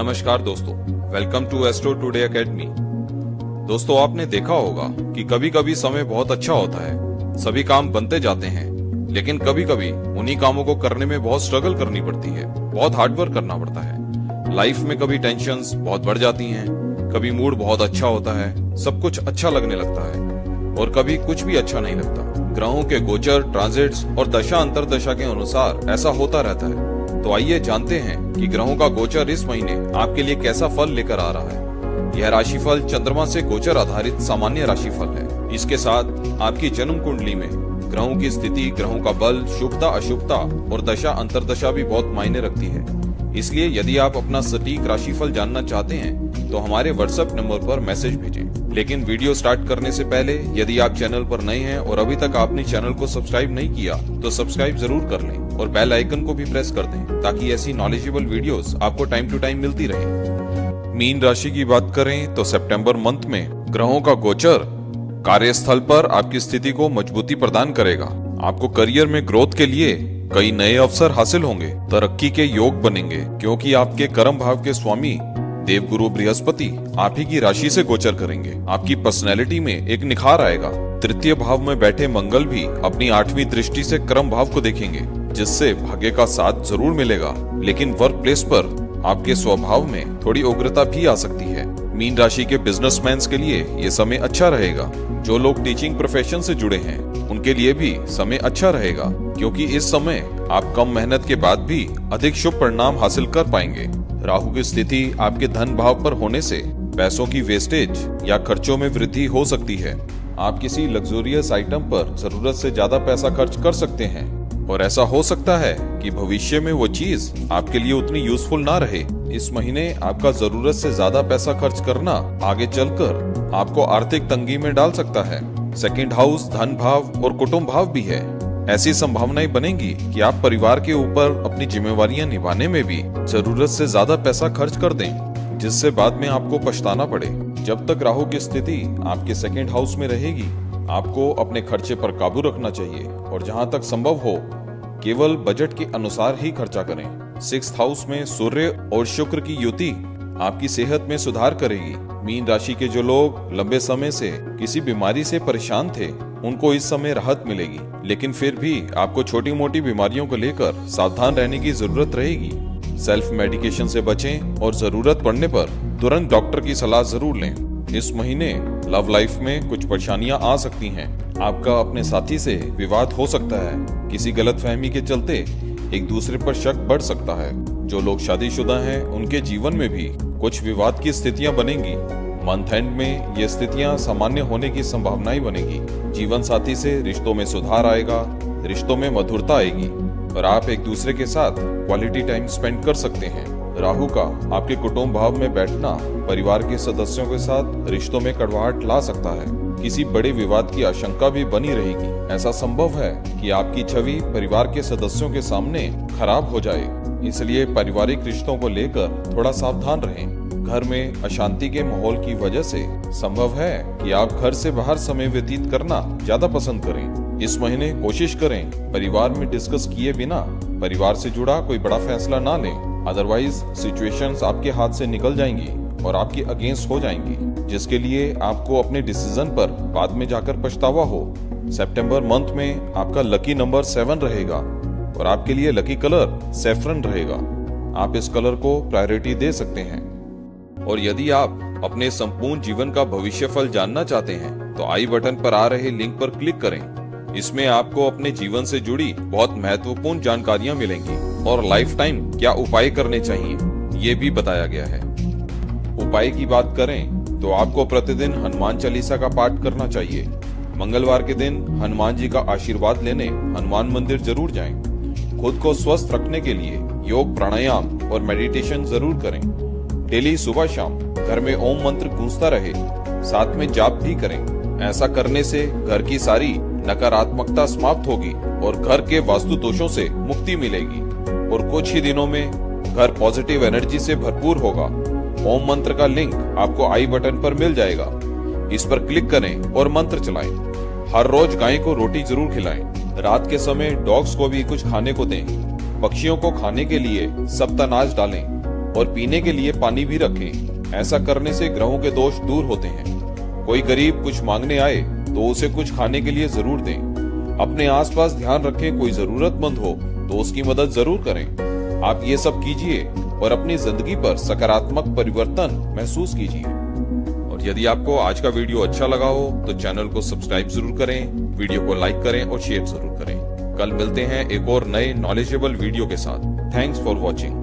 नमस्कार दोस्तों, welcome to astro today academy. दोस्तों, आपने देखा होगा कि कभी कभी समय बहुत अच्छा होता है, सभी काम बनते जाते हैं, लेकिन कभी कभी उन्हीं कामों को करने में बहुत स्ट्रगल करनी पड़ती है, बहुत हार्डवर्क करना पड़ता है। लाइफ में कभी टेंशन्स बहुत बढ़ जाती हैं, कभी मूड बहुत अच्छा होता है, सब कुछ अच्छा लगने लगता है, और कभी कुछ भी अच्छा नहीं लगता। ग्रहों के गोचर, ट्रांजिट्स और दशा अंतरदशा के अनुसार ऐसा होता रहता है। तो आइए जानते हैं कि ग्रहों का गोचर इस महीने आपके लिए कैसा फल लेकर आ रहा है। यह राशिफल चंद्रमा से गोचर आधारित सामान्य राशिफल है। इसके साथ आपकी जन्म कुंडली में ग्रहों की स्थिति, ग्रहों का बल, शुभता, अशुभता और दशा अंतरदशा भी बहुत मायने रखती है। इसलिए यदि आप अपना सटीक राशिफल जानना चाहते हैं तो हमारे व्हाट्सएप नंबर पर मैसेज भेजें। लेकिन वीडियो स्टार्ट करने से पहले यदि आप चैनल पर नए हैं और अभी तक आपने चैनल को सब्सक्राइब नहीं किया तो सब्सक्राइब जरूर कर लें और बेल आइकन को भी प्रेस कर दें ताकि ऐसी नॉलेजेबल वीडियोस आपको टाइम टू टाइम मिलती रहे। मीन राशि की बात करें तो सितंबर मंथ में ग्रहों का गोचर कार्यस्थल पर आपकी स्थिति को मजबूती प्रदान करेगा। आपको करियर में ग्रोथ के लिए कई नए अवसर हासिल होंगे, तरक्की के योग बनेंगे, क्योंकि आपके कर्म भाव के स्वामी देवगुरु बृहस्पति आप ही की राशि से गोचर करेंगे। आपकी पर्सनैलिटी में एक निखार आएगा। तृतीय भाव में बैठे मंगल भी अपनी 8वीं दृष्टि से कर्म भाव को देखेंगे, जिससे भाग्य का साथ जरूर मिलेगा, लेकिन वर्क प्लेस पर आपके स्वभाव में थोड़ी उग्रता भी आ सकती है। मीन राशि के बिजनेसमैन के लिए ये समय अच्छा रहेगा। जो लोग टीचिंग प्रोफेशन से जुड़े हैं उनके लिए भी समय अच्छा रहेगा, क्योंकि इस समय आप कम मेहनत के बाद भी अधिक शुभ परिणाम हासिल कर पाएंगे। राहु की स्थिति आपके धन भाव पर होने से पैसों की वेस्टेज या खर्चों में वृद्धि हो सकती है। आप किसी लग्जरियस आइटम पर जरूरत से ज्यादा पैसा खर्च कर सकते हैं और ऐसा हो सकता है कि भविष्य में वो चीज आपके लिए उतनी यूजफुल ना रहे। इस महीने आपका जरूरत से ज्यादा पैसा खर्च करना आगे चलकर आपको आर्थिक तंगी में डाल सकता है। सेकंड हाउस धन भाव और कुटुंब भाव भी है। ऐसी संभावनाएं बनेंगी कि आप परिवार के ऊपर अपनी जिम्मेवारियां निभाने में भी जरूरत से ज्यादा पैसा खर्च कर दें, जिससे बाद में आपको पछताना पड़े। जब तक राहु की स्थिति आपके सेकंड हाउस में रहेगी, आपको अपने खर्चे पर काबू रखना चाहिए और जहां तक संभव हो केवल बजट के अनुसार ही खर्चा करें। 6th हाउस में सूर्य और शुक्र की युति आपकी सेहत में सुधार करेगी। मीन राशि के जो लोग लंबे समय से किसी बीमारी से परेशान थे उनको इस समय राहत मिलेगी, लेकिन फिर भी आपको छोटी मोटी बीमारियों को लेकर सावधान रहने की जरूरत रहेगी। सेल्फ मेडिकेशन से बचें और जरूरत पड़ने पर तुरंत डॉक्टर की सलाह जरूर लें। इस महीने लव लाइफ में कुछ परेशानियां आ सकती हैं। आपका अपने साथी से विवाद हो सकता है। किसी गलतफहमी के चलते एक दूसरे पर शक बढ़ सकता है। जो लोग शादीशुदा हैं उनके जीवन में भी कुछ विवाद की स्थितियां बनेंगी। मंथ एंड में ये स्थितियां सामान्य होने की संभावनाएं बनेगी। जीवन साथी से रिश्तों में सुधार आएगा, रिश्तों में मधुरता आएगी और आप एक दूसरे के साथ क्वालिटी टाइम स्पेंड कर सकते हैं। राहु का आपके कुटुंब भाव में बैठना परिवार के सदस्यों के साथ रिश्तों में कड़वाहट ला सकता है। किसी बड़े विवाद की आशंका भी बनी रहेगी। ऐसा संभव है कि आपकी छवि परिवार के सदस्यों के सामने खराब हो जाए, इसलिए पारिवारिक रिश्तों को लेकर थोड़ा सावधान रहें। घर में अशांति के माहौल की वजह से संभव है कि आप घर से बाहर समय व्यतीत करना ज्यादा पसंद करें। इस महीने कोशिश करें परिवार में डिस्कस किए बिना परिवार से जुड़ा कोई बड़ा फैसला ना लें, अदरवाइज सिचुएशंस आपके हाथ से निकल जाएंगी और आपके अगेंस्ट हो जाएंगी, जिसके लिए आपको अपने डिसीजन पर बाद में जाकर पछतावा हो। सितंबर मंथ में आपका लकी नंबर 7 रहेगा और आपके लिए लकी कलर सैफरन रहेगा। आप इस कलर को प्रायोरिटी दे सकते हैं। और यदि आप अपने संपूर्ण जीवन का भविष्यफल जानना चाहते हैं तो आई बटन पर आ रहे लिंक पर क्लिक करें। इसमें आपको अपने जीवन से जुड़ी बहुत महत्वपूर्ण जानकारियां मिलेंगी और लाइफ टाइम क्या उपाय करने चाहिए ये भी बताया गया है। उपाय की बात करें तो आपको प्रतिदिन हनुमान चालीसा का पाठ करना चाहिए। मंगलवार के दिन हनुमान जी का आशीर्वाद लेने हनुमान मंदिर जरूर जाएं। खुद को स्वस्थ रखने के लिए योग, प्राणायाम और मेडिटेशन जरूर करें। डेली सुबह शाम घर में ओम मंत्र गूंजता रहे, साथ में जाप भी करें। ऐसा करने से घर की सारी नकारात्मकता समाप्त होगी और घर के वास्तु दोषों से मुक्ति मिलेगी और कुछ ही दिनों में घर पॉजिटिव एनर्जी से भरपूर होगा। ओम मंत्र का लिंक आपको आई बटन पर मिल जाएगा। इस पर क्लिक करें और मंत्र चलाएं। हर रोज गाय को रोटी जरूर खिलाएं। रात के समय डॉग्स को भी कुछ खाने को दें। पक्षियों को खाने के लिए सप्तानाज डालें। और पीने के लिए पानी भी रखें। ऐसा करने से ग्रहों के दोष दूर होते हैं। कोई गरीब कुछ मांगने आए तो उसे कुछ खाने के लिए जरूर दें। अपने आसपास ध्यान रखें, कोई जरूरतमंद हो तो उसकी मदद जरूर करें। आप ये सब कीजिए और अपनी जिंदगी पर सकारात्मक परिवर्तन महसूस कीजिए। और यदि आपको आज का वीडियो अच्छा लगा हो तो चैनल को सब्सक्राइब जरूर करें, वीडियो को लाइक करें और शेयर जरूर करें। कल मिलते हैं एक और नए नॉलेजेबल वीडियो के साथ। Thanks for watching.